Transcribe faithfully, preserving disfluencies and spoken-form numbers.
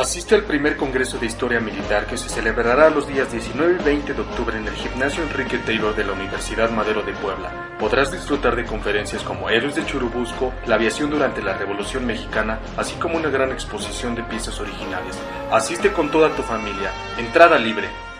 Asiste al primer Congreso de Historia Militar que se celebrará los días diecinueve y veinte de octubre en el Gimnasio Enrique Taylor de la Universidad Madero de Puebla. Podrás disfrutar de conferencias como Héroes de Churubusco, la aviación durante la Revolución Mexicana, así como una gran exposición de piezas originales. Asiste con toda tu familia. Entrada libre.